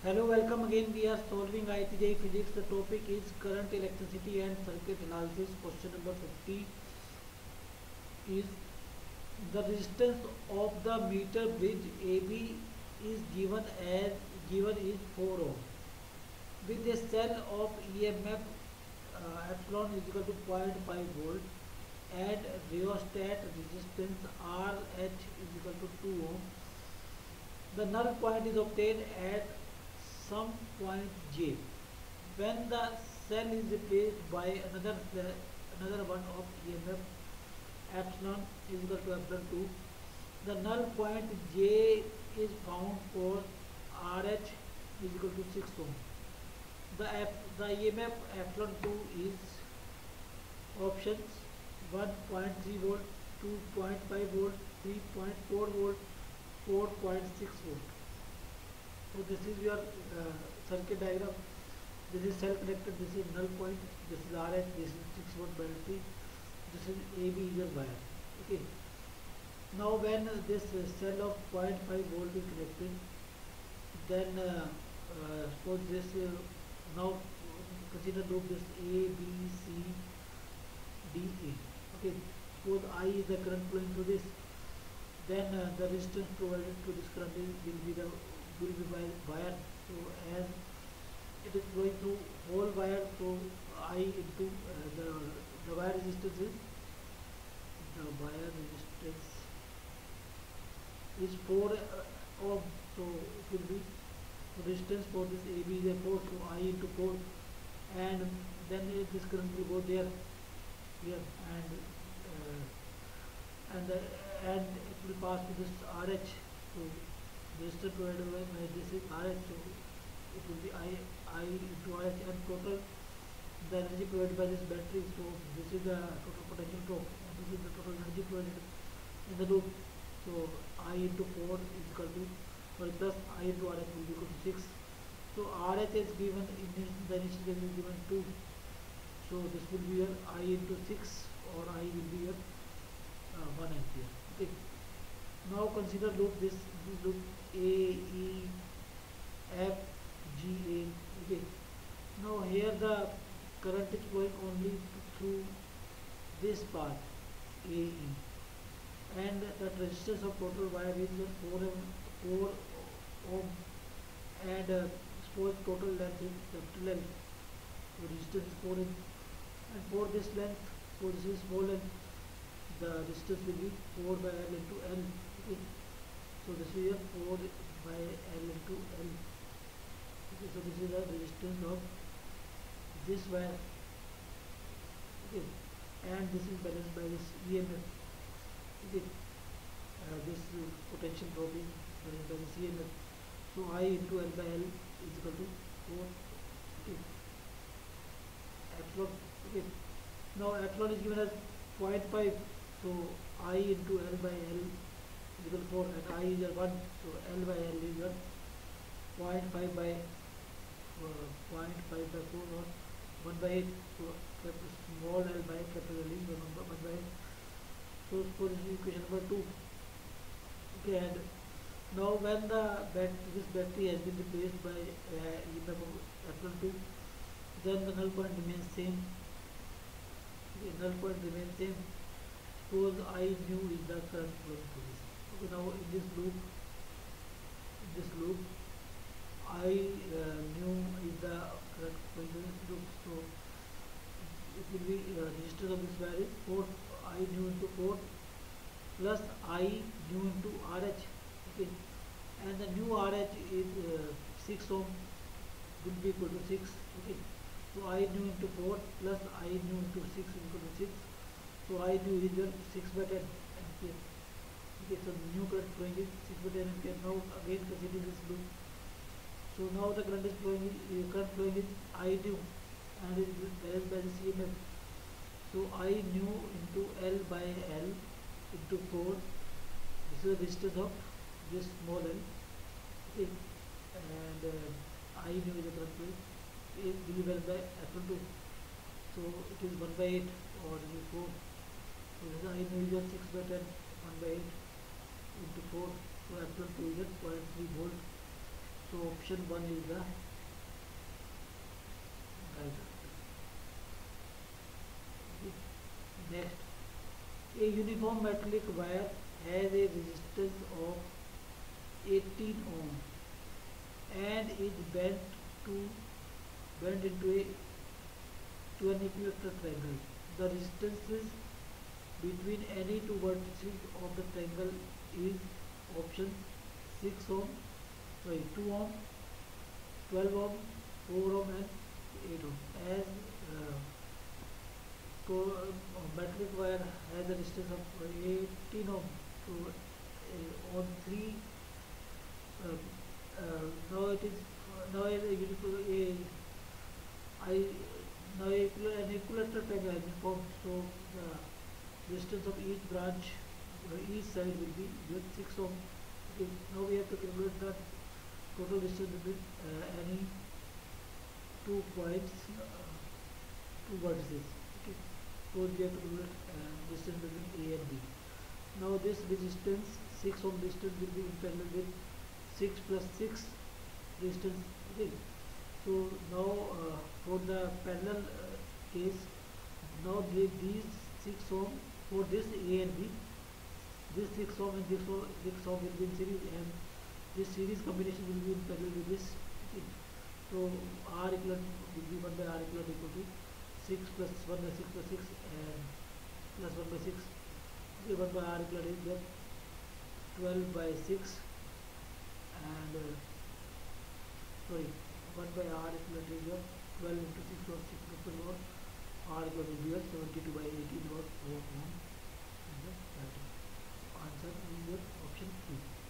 Hello, welcome again. We are solving ITJ physics. The topic is current, electricity, and circuit analysis. Question number 50 is the resistance of the meter bridge AB is given is 4 ohm. With a cell of EMF epsilon is equal to zero point 0.5 volt and rheostat resistance RH is equal to 2 ohm. The null point is obtained at some point J. When the cell is replaced by another one of EMF epsilon is equal to epsilon 2, the null point J is found for RH is equal to 6 ohm. The EMF epsilon 2 is options 1.3 volt, 2.5 volt, 3.4 volt, 4.6 volt. So this is your circuit diagram. This is cell connected, this is null point, this is RH, this is 6 volt battery, this is AB is your wire. Okay. Now when this cell of 0.5 volt is connected, then suppose this now consider loop this A, B, C, D, A. Okay. Suppose I is the current flowing through this, then the resistance provided to this current will be by wire. So as it is flowing through whole wire, so I into the wire resistance is 4 ohm. So it will be resistance for this AB is a 4, so I into 4, and then this current will go there here, and it will pass to this RH. So resistance provided by this is RH, so it will be I into RH, and total the energy provided by this battery. So this is the total potential torque, and this is the total energy provided in the loop. So I into 4 is equal to, sorry, plus I into RH will be equal to 6. So RH is given in the initial case is given 2. So this will be your I into 6, or I will be your 1 ampere. Okay. Now consider loop this loop A, E, F, G, A. Okay. Now here the current is flowing only through this part A, E, and the resistance of total wire is 4 ohm, and suppose total length is capital L. So resistance is 4 ohm, and for this length, so this is small length, the resistance will be 4 by L into L. Okay. So this is here 4 by L into L. Okay. So this is the resistance of this wire. Okay. And this is balanced by this EMF. Okay. This potential drop is balanced by this EMF. So I into L by L is equal to 4. Okay. Epsilon. Okay. Now epsilon is given as 0.5. So I into L by L is equal to 4, and I is 1. So L by L is 0.5 by 0.5 by 4, or 1 by 8. So small L by capital L is 1 by 8. So suppose this is equation number 2. Okay, and now when this battery has been replaced by EMF of epsilon 2, then the null point remains same. Okay, null point remains same. Suppose I knew is the current flowing through this. Okay, now in this loop, I knew is the current flowing through this loop. So it will be resistance of this wire is 4 I knew into 4 plus I knew into RH. Okay, and the new RH is 6 ohm, will be equal to 6. Okay, so I knew into 4 plus I knew into 6 is equal to 6. So I knew is 6 by 10 ampere. Okay, so the new current flowing is 6 by 10 ampere. Now again consider this loop. So now the current is flowing is I knew, and it is balanced by the EMF. So I knew into L by L into 4. This is the resistance of this small L. Okay, and I knew is the current flowing. It will be balanced by epsilon 2. So it is 1 by 8, or it is 4. So this is I knew is 6 by 10, 1 by 8 into 4. So epsilon 2 is 0.3 volt. So option 1 is the right answer. Next, a uniform metallic wire has a resistance of 18 ohm and is bent into an equilateral triangle. The resistance between any two vertices of the triangle is option 2 ohm, 12 ohm, 4 ohm and 8 ohm. As metallic wire has a resistance of 18 ohm to on 3. Uh, now it is now a uniform I now an equilateral triangle has been formed. So the distance of each branch, each side will be with 6 ohm. Okay. Now we have to calculate the total distance between any two points, two vertices. Okay. So we have to calculate distance between A and B. Now this resistance 6 ohm resistance will be in parallel with 6 plus 6 resistance. Okay. So now for the parallel case, now these 6 ohm for this A and B, this 6 ohm and 6 ohm will be in series, and this series combination will be in parallel with this. Okay. So R equivalent will be 1 by R equivalent equal to 6 plus 1 by 6 plus 6 and plus 1 by 6. Okay, 1 by R equivalent is just 12 by 6 and 1 by R equivalent is your 12 into 6 or 6 plus 12 or R equal to 72 by 18 or 4 ohm. And the answer is your option 3.